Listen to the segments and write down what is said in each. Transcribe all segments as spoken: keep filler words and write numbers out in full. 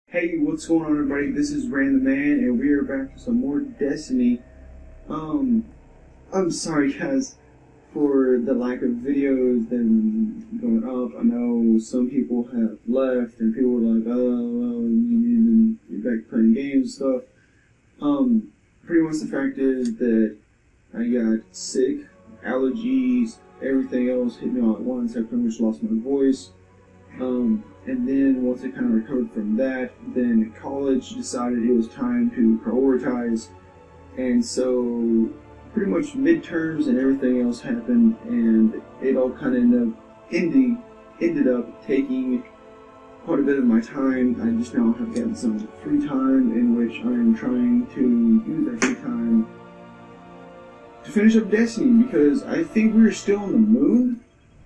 Hey, what's going on, everybody? This is RANtheMAN, and we are back for some more Destiny. Um, I'm sorry, guys, for the lack of videos that going up. I know some people have left, and people were like, "Oh, well, you're back playing games and stuff." Um, pretty much the fact is that I got sick, allergies, everything else hit me all at once. I pretty much lost my voice. Um, and then once I kind of recovered from that, then college decided it was time to prioritize, and so pretty much midterms and everything else happened, and it all kind of ended up, ending, ended up taking quite a bit of my time. I just now have gotten some free time in which I am trying to use that free time to finish up Destiny, because I think we're still on the moon.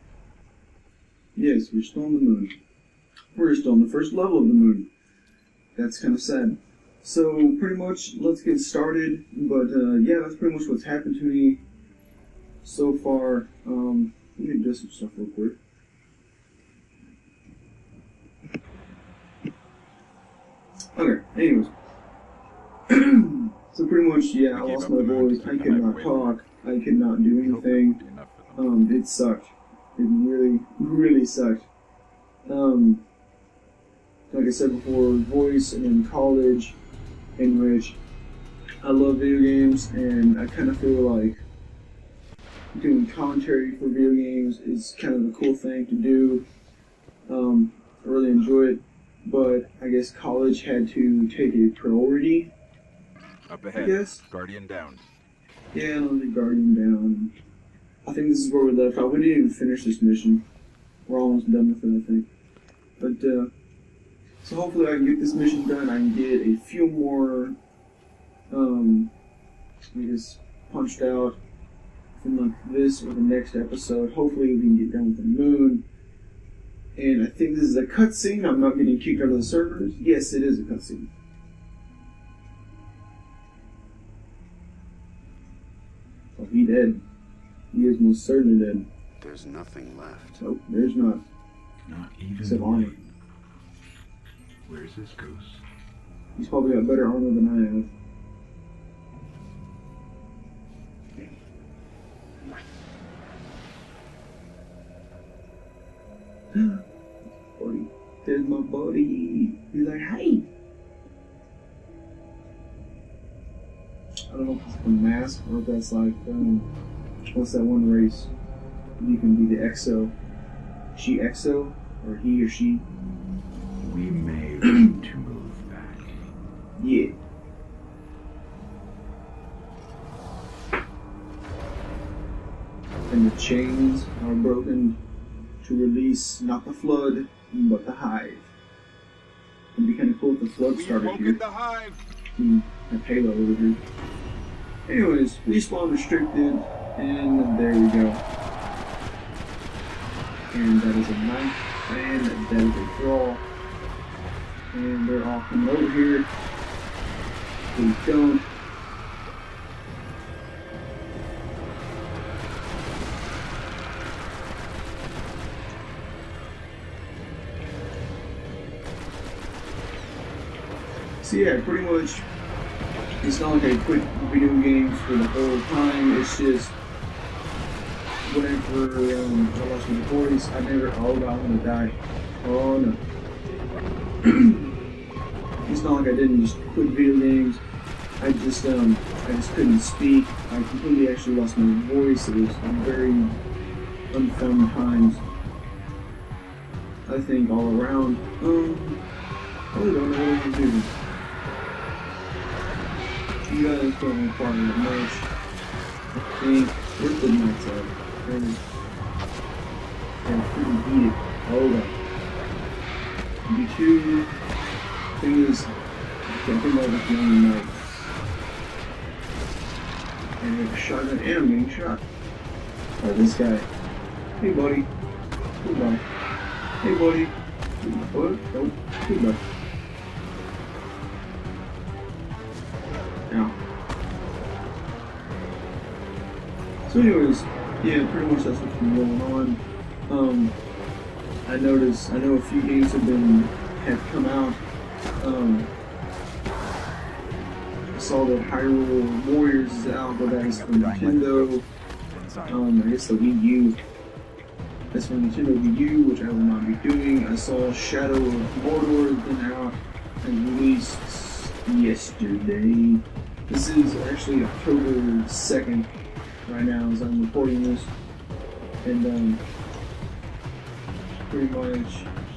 Yes, we're still on the moon. We're still on the first level of the moon. That's kind of sad. So, pretty much, let's get started. But, uh, yeah, that's pretty much what's happened to me so far. Um, let me adjust some stuff real quick. Okay, anyways. So, pretty much, yeah, I lost my voice. I could not talk. I could not do anything. Um, it sucked. It really, really sucked. Um, like I said before, voice and in college, in which I love video games, and I kind of feel like doing commentary for video games is kind of a cool thing to do. Um, I really enjoy it, but I guess college had to take a priority. Up ahead, I guess. Guardian down. Yeah, the Guardian down. I think this is where we left off. We didn't even finish this mission. We're almost done with it, I think. But, uh, so hopefully I can get this mission done. I can get a few more, um, I guess, punched out from like this or the next episode. Hopefully we can get done with the moon. And I think this is a cutscene. I'm not getting kicked out of the servers. Yes, it is a cutscene. Oh, he dead. He is most certainly dead. There's nothing left. Nope, there's not. Not even Except armor. Where's this ghost? He's probably got better armor than I have. Buddy. There's my buddy. He's like, hey! I don't know if it's a mask or if that's like, um, what's that one race? You can be the Exo. She Exo? Or he or she? We may need to move back. Yeah. And the chains are broken to release not the flood, but the hive. It'd be kind of cool if the flood started here. The hive. Hmm, a payload over here. Anyways, respawn restricted, and there we go. And that is a knife, and that is a draw. And they're all coming over here. Please don't. So yeah, pretty much, it's not like I quit video games for the whole time. It's just whenever um, I lost my voice, I never, oh god, I'm gonna die. Oh no. It's not like I didn't just quit video games. I just, um, I just couldn't speak. I completely actually lost my voice. It was very unfun times, I think, all around. Um, I really don't know what I'm doing. You guys don't require much. I think we're good nights out. And, and freaking beat it. Hold up. B two. Thing is, I can't think about the only night. And I have a shotgun and I'm getting shot. Oh, this guy. Hey, buddy. Goodbye. Hey, buddy. What? Nope. Goodbye. Now. So anyways, yeah, pretty much that's what's been going on. Um, I noticed, I know a few games have been, have come out Um, I saw that Hyrule Warriors is out, but that is from Nintendo. Um, I guess the Wii U. That's from Nintendo Wii U, which I will not be doing. I saw Shadow of Mordor has been out and released yesterday. This is actually October second right now as I'm recording this. And um, pretty much,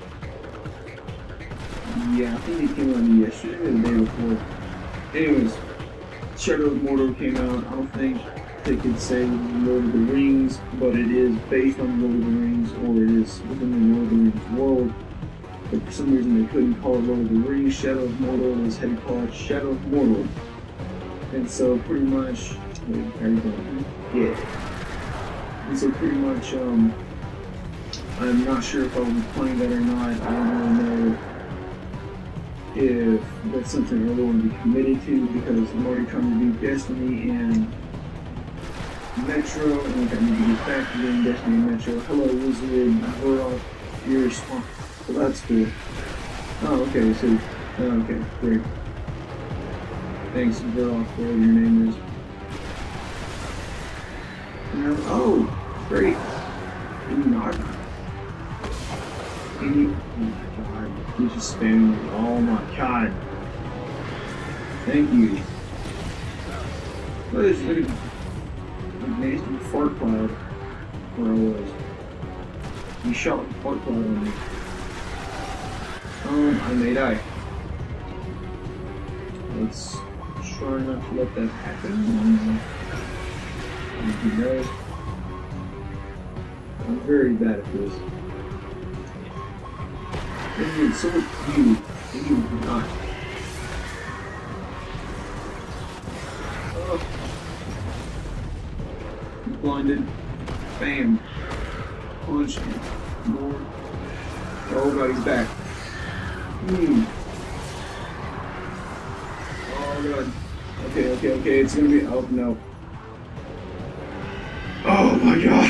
yeah, I think it came out yesterday or the day before. Anyways, Shadow of Mordor came out. I don't think they could say Lord of the Rings, but it is based on Lord of the Rings, or it is within the Lord of the Rings world. But for some reason they couldn't call it Lord of the Rings. Shadow of Mordor was had to call it Shadow of Mordor. And so pretty much, wait, how you going? Yeah. And so pretty much, um, I'm not sure if I will be playing that or not. I don't really know if that's something I really want to be committed to, because I'm already trying to do Destiny and Metro, and I need to get back to doing Destiny and Metro. Hello, Wizard, Varrock, you're responsible. Well, that's cool. Oh, okay, so, oh, okay, great. Thanks, Varrock, whatever your name is. And, oh, great. Can you not? Can you? Oh my god, he's just spamming me. Oh my god. Thank you. What is it? A nasty fart cloud where I was. He shot a fart cloud on me. Um, I may die. Let's try not to let that happen. You know, I'm very bad at this. It's so cute. And you not. Oh. He's blinded. Bam. Punch him. More. Oh god, he's back. Hmm. Oh god. Okay, okay, okay. It's gonna be. Oh no. Oh my god.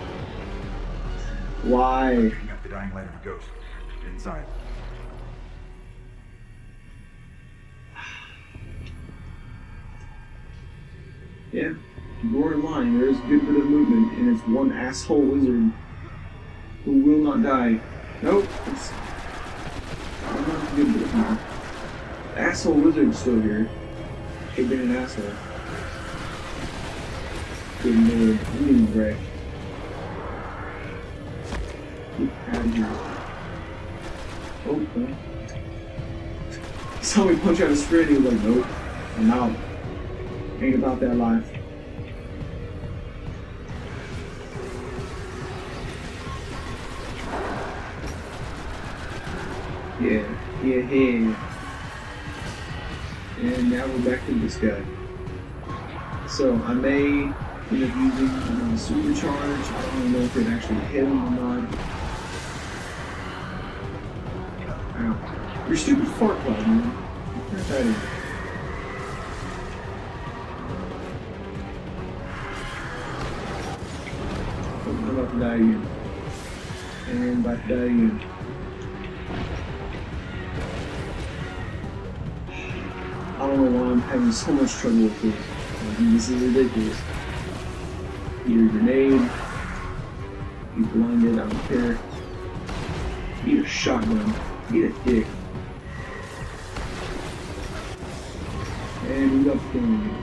Why? Looking at the dying light of a ghost. Inside. Yeah, you're in line. There is a good bit of movement, and it's one asshole wizard who will not die. Nope, it's not a good bit of movement. Asshole wizard's still here. Could been an asshole. Good lord, I'm getting wrecked. Get out of here. Oh, okay. He saw me punch out a sprint, he was like, nope, I'm out. Ain't about that life. Yeah, yeah, yeah. And now we're back to this guy. So I may end up using um, supercharge. I don't really know if it actually hit him or not. Ow. Your stupid fart cloud, man. Get that in. I'm about to die again. And about to die again. I don't know why I'm having so much trouble with this. I mean, this is ridiculous. Eat a grenade. Be blinded, I don't care. Eat a shotgun. Eat a dick. And we got the thing.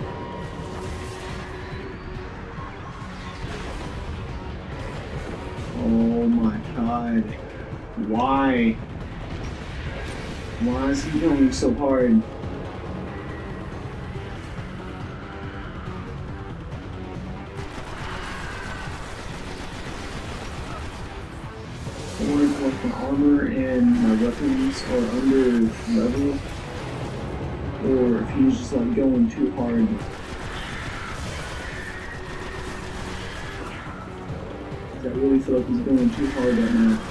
Oh my god. Why? Why is he going so hard? I wonder if like my armor and my weapons are under level, or if he's just like going too hard. I really feel like he's going too hard right now.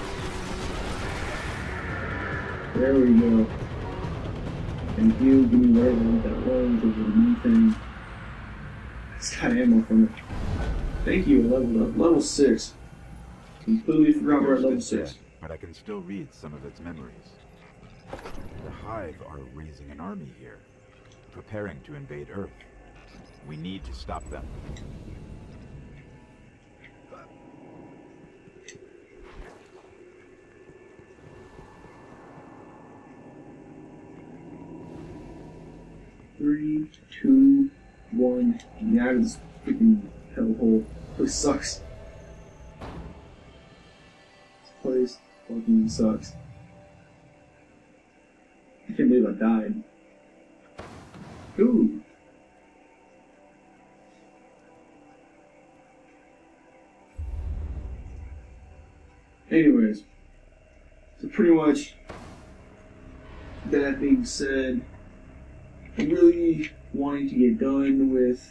There we go. Thank you. Give me whatever that was. Over the new thing. It's got ammo from it. Thank you. I leveled up. Level six. Completely forgot we're at level six. But I can still read some of its memories. The Hive are raising an army here, preparing to invade Earth. We need to stop them. Three, two, one. Get out of this freaking hellhole. This sucks. This place fucking sucks. I can't believe I died. Ooh. Anyways, so pretty much that being said, I'm really wanting to get done with.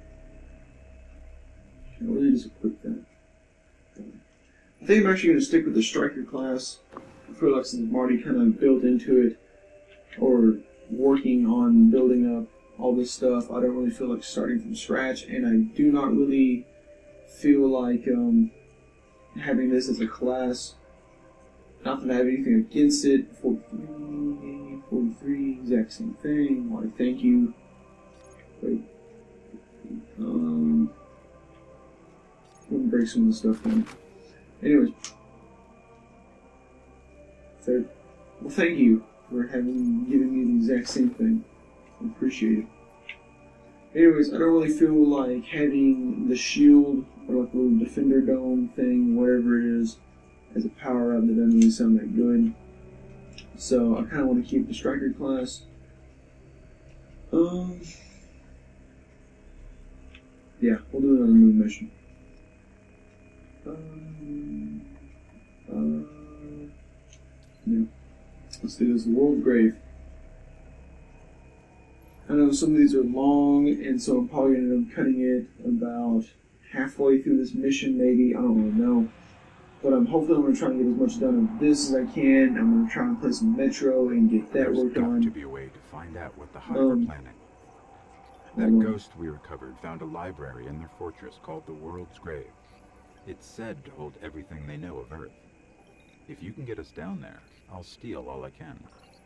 I'll really just equip that. I think I'm actually going to stick with the striker class. I feel like since I'm already kind of built into it, or working on building up all this stuff, I don't really feel like starting from scratch, and I do not really feel like um, having this as a class. Not that I have anything against it. forty-three, forty-three, exact same thing. Why, thank you. Wait. Um, let me break some of this stuff down. Anyways. So, well, thank you for having given me the exact same thing. I appreciate it. Anyways, I don't really feel like having the shield or like a little defender dome thing, whatever it is, as a power up that doesn't really sound that good. So I kind of want to keep the striker class. Um, yeah, we'll do another new mission. Um, uh, yeah, let's do this. The World's Grave. I know some of these are long, and so I'm probably going to end up cutting it about halfway through this mission, maybe. I don't really know. But I'm hopefully I'm going to try and get as much done of this as I can. I'm going to try and play some Metro and get that There's worked got on. to be a way to find out what the Hive Um, are planning. That um, ghost we recovered found a library in their fortress called the World's Grave. It's said to hold everything they know of Earth. If you can get us down there, I'll steal all I can.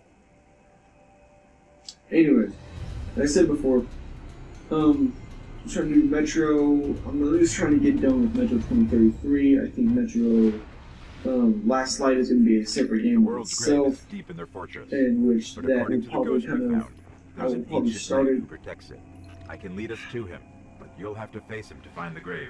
Anyways, like I said before, um, I'm trying to do Metro. I'm at least trying to get done with Metro twenty thirty-three. I think Metro um, Last Light is going to be a separate The game World's itself, Grave is deep in their fortress. in which But that according will to the probably ghost we kind of, found, I there's will an probably ancient start knight it. who protects it. I can lead us to him, but you'll have to face him to find the grave.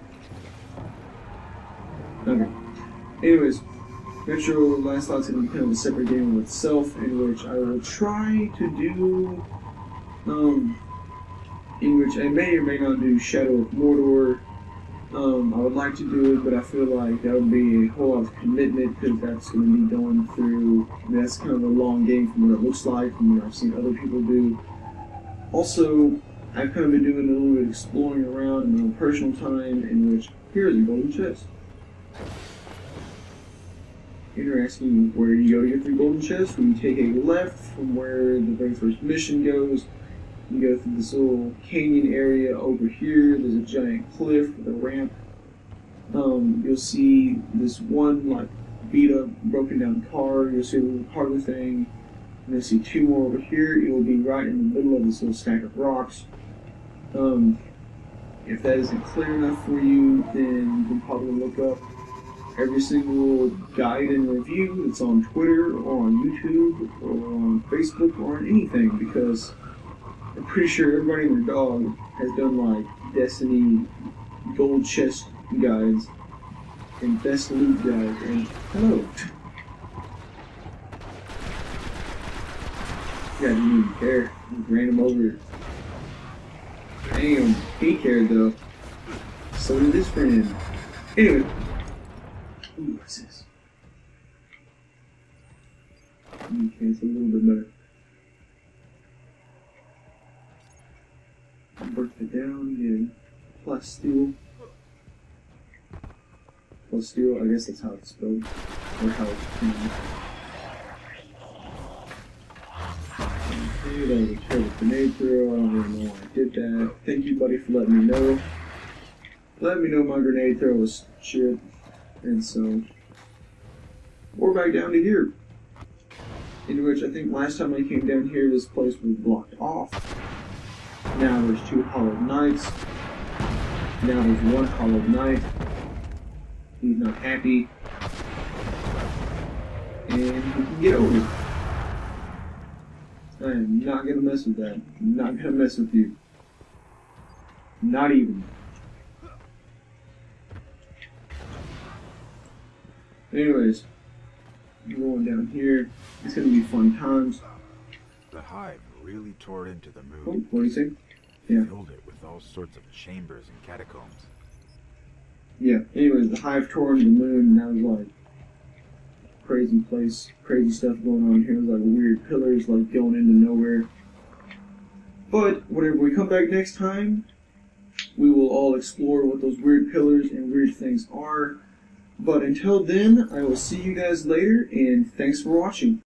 Okay. Anyways, Metro Last Light's going to be kind of a separate game with itself, in which I will try to do, um, in which I may or may not do Shadow of Mordor. Um, I would like to do it, but I feel like that would be a whole lot of commitment, because that's going to be done through, I mean, that's kind of a long game from what it looks like, from what I've seen other people do. Also, I've kind of been doing a little bit of exploring around in my own personal time, in which, here's a golden chest. You're asking where you go to get the golden chest. When you take a left from where the very first mission goes, you go through this little canyon area over here. There's a giant cliff with a ramp. Um, you'll see this one like beat up, broken down car. You'll see a little cargo thing. And you'll see two more over here. It will be right in the middle of this little stack of rocks. Um, if that isn't clear enough for you, then you can probably look up every single guide and review that's on Twitter or on YouTube or on Facebook or on anything, because I'm pretty sure everybody and their dog has done like Destiny gold chest guides and best loot guides. And hello. Yeah, didn't even care. Just ran him over. Damn, he cared though. So did his friend. Anyway. Ooh, what's this? Okay, it's a little bit better. Break it down again. Plus steel. Plus steel, I guess that's how it's spelled. Or how it's pronounced. Okay, that was a terrible grenade throw. I don't really know why I did that. Thank you, buddy, for letting me know. Let me know my grenade throw was shit. And so, we're back down to here. in which I think last time I came down here, this place was blocked off. Now there's two hollowed knights. Now there's one hollowed knight. He's not happy. And he can get over it. I am not gonna mess with that. I'm not gonna mess with you. Not even. Anyways, I'm going down here. It's gonna be fun times. The hive really tore into the Oh, moon. what do you say? Yeah. Filled it with all sorts of chambers and catacombs. Yeah. Anyways, the hive tore into the moon, and that was like crazy place, crazy stuff going on here. It was like weird pillars, like going into nowhere. But whenever we come back next time, we will all explore what those weird pillars and weird things are. But until then, I will see you guys later, and thanks for watching.